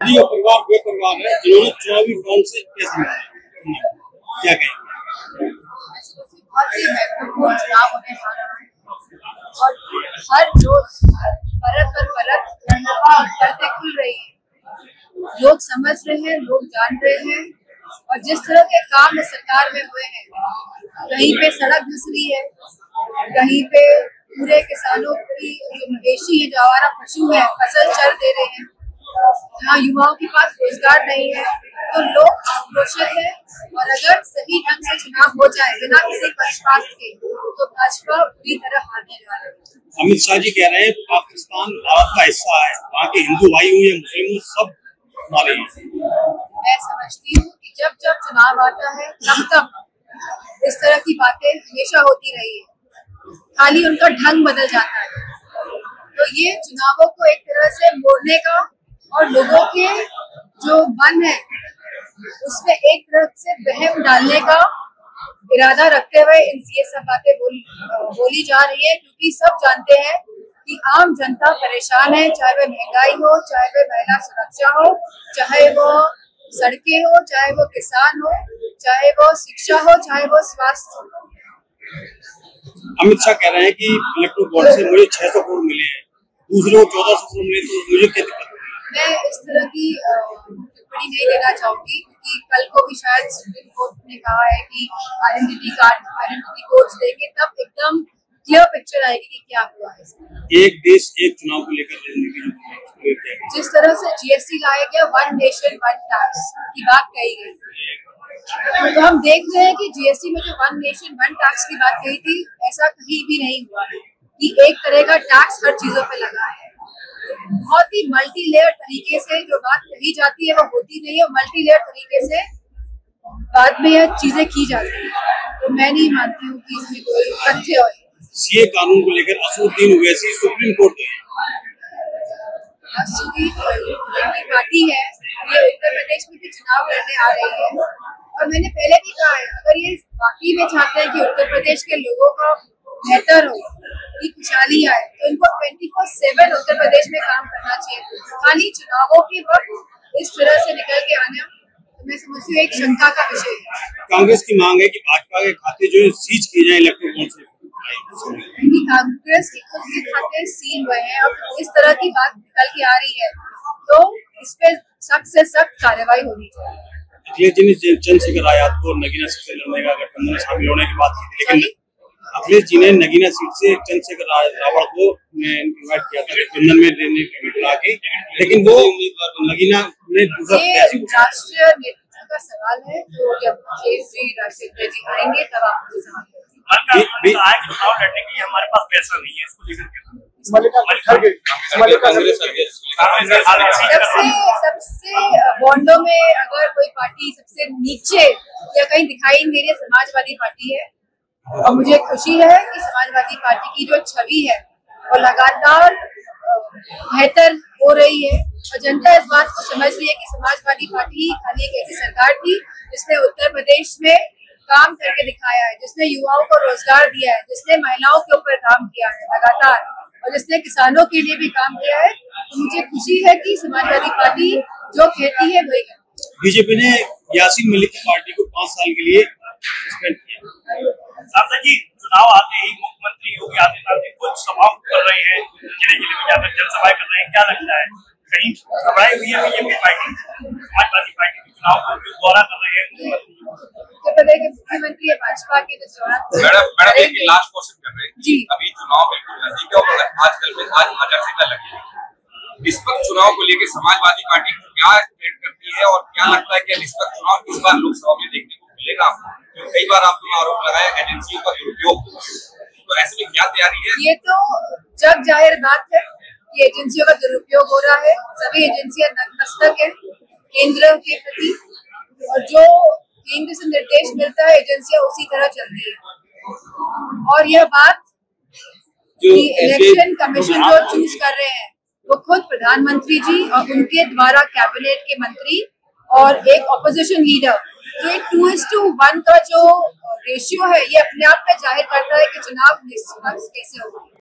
मोदी और परिवार वे परिवार है जिन्होंने चुनावी बॉन्ड से पैसे मिलाए, क्या कहेंगे? बहुत ही महत्वपूर्ण चुनाव होने जा रहा है और हर रोज परत पर परत करते खुल रही है। लोग समझ रहे हैं, लोग जान रहे हैं और जिस तरह के काम इस सरकार में हुए हैं, कहीं पे सड़क धंस रही है, कहीं पे पूरे किसानों की जो मवेशी है, जो आवारा पशु है, फसल चर दे रहे हैं, जहाँ युवाओं के पास रोजगार नहीं है, तो लोग आक्रोशित है। और अगर सही ढंग से चुनाव हो जाए बिना किसी पक्षपात के, तो भाजपा पूरी तरह हारने जा रही है। अमित शाह जी कह रहे हैं पाकिस्तान भारत का हिस्सा है, वहाँ के हिंदू भाई हो या मुस्लिम हो सब मारे। मैं समझती हूँ कि जब जब चुनाव आता है तब इस तरह की बातें हमेशा होती रही है, खाली उनका ढंग बदल जाता है। तो ये चुनावों को एक तरह से मोड़ने का और लोगों के जो मन है उसमें एक तरह से वहम डालने का इरादा रखते हुए ये सब बातें बोली जा रही है, क्योंकि सब जानते हैं कि आम जनता परेशान है, चाहे वह महंगाई हो, चाहे वह महिला सुरक्षा हो, चाहे वो सड़कें हो, चाहे वो किसान हो, चाहे वो शिक्षा हो, चाहे वो स्वास्थ्य हो। अमित शाह कह रहे हैं कि इलेक्ट्रो बॉन्ड से मुझे 600 करोड़ मिले हैं, दूसरे को 1400 करोड़ मिले, तो मुझे क्या दिक्कत? मैं इस तरह की टिप्पणी नहीं देना चाहूंगी, क्योंकि कल को भी शायद सुप्रीम कोर्ट ने कहा है कि आइडेंटिटी कोड्स देंगे, तब एकदम क्लियर पिक्चर आएगी कि क्या हुआ है। एक देश एक चुनाव को लेकर जिस तरह से जीएसटी लाया गया, वन नेशन वन टैक्स की बात कही गई, तो हम देख रहे हैं कि जीएसटी में जो वन नेशन वन टैक्स की बात कही थी, ऐसा कहीं भी नहीं हुआ है कि एक तरह का टैक्स हर चीजों पे लगा है। बहुत ही मल्टी लेयर तरीके से जो बात कही जाती है वो होती नहीं है, मल्टी लेयर तरीके से बाद में यह चीजें की जाती है। तो मैं नहीं मानती हूँ कि इसमें कोई तथ्य हो। सीए कानून को लेकर असदुद्दीन ओवैसी सुप्रीम कोर्ट गए। असदुद्दीन पार्टी है, ये उत्तर प्रदेश में भी चुनाव लड़ने आ रही है और मैंने पहले भी कहा है, अगर ये वाकई में चाहते हैं कि उत्तर प्रदेश के लोगों का बेहतर हो, की खुशहाली आए, तो इनको 24/7 उत्तर प्रदेश में काम करना चाहिए। खाली चुनावों के वक्त इस तरह से निकल के आना, तो मैं समझती हूँ एक शंका का विषय है। कांग्रेस की मांग है कि भाजपा के खाते जो है सीज किए जाए इलेक्ट्रो बॉन्ड से। कांग्रेस के खुद के खाते सील हुए हैं, अब इस तरह की बात निकल के आ रही है, तो इस पे सख्त से सख्त कार्रवाई होनी चाहिए। अखिलेश जी ने चंद्रशेखर आजाद को नगीना सीट से लड़ने का गठबंधन में शामिल होने की बात की थी, लेकिन अखिलेश जी ने नगीना सीट से चंद्रशेखर रावण को इनवाइट किया था गठबंधन में बुला के, लेकिन वो नगीना ने दूसरा राष्ट्रीय नेतृत्व का सवाल है, तो जब राष्ट्रीय जी आएंगे तब आप मुझे सवाल चुनाव लड़ने के लिए हमारे पास पैसा नहीं है, इसको लेकर सबसे बॉन्डों में अगर कोई पार्टी सबसे नीचे या कहीं दिखाई नहीं दे रही है, समाजवादी पार्टी है। और मुझे खुशी है कि समाजवादी पार्टी की जो छवि है वो लगातार बेहतर हो रही है और जनता इस बात को समझ रही है कि समाजवादी पार्टी खाली एक ऐसी सरकार थी जिसने उत्तर प्रदेश में काम करके दिखाया है, जिसने युवाओं को रोजगार दिया है, जिसने महिलाओं के ऊपर काम किया है लगातार, और जिसने किसानों के लिए भी काम किया है। तो मुझे खुशी है कि समाजवादी पार्टी जो कहती है वही करती है। बीजेपी ने यासीन मलिक की पार्टी को 5 साल के लिए सस्पेंड किया। सांसद जी, चुनाव आते ही मुख्यमंत्री योगी आदित्यनाथ जी कुछ सभाएं कर रहे हैं, जिले जिले में जाकर जनसभाएं कर रहे हैं, क्या लगता है कहीं घबराई हुई है बीजेपी पार्टी, समाजवादी पार्टी के चुनाव को दौरा कर रहे हैं? उत्तर प्रदेश के मुख्यमंत्री भाजपा के मैडम एक लास्ट क्वेश्चन कर रहे हैं जी। अभी चुनाव बिल्कुल नजदीक है और आजकल में आज आचार संहिता लगी है, निष्पक्ष चुनाव को लेकर समाजवादी पार्टी क्या एक्सपेक्ट करती है और क्या लगता है कि निष्पक्ष चुनाव इस बार लोकसभा में देखने को मिलेगा आपको? कई बार आपने आरोप लगाया एजेंसियों का दुरुपयोग, तो ऐसे में क्या तैयारी है? ये तो जग जाहिर बात है कि एजेंसियों का दुरुपयोग हो रहा है। सभी एजेंसियां नतमस्तक है केंद्र के प्रति, और जो केंद्र से निर्देश मिलता है एजेंसियां उसी तरह चलती है। और यह बात कि इलेक्शन कमीशन जो चूज कर रहे हैं वो खुद प्रधानमंत्री जी और उनके द्वारा कैबिनेट के मंत्री और एक ऑपोजिशन लीडर, तो एक 2:1 का जो रेशियो है, ये अपने आप में जाहिर करता है कि चुनाव निष्पक्ष कैसे होगा।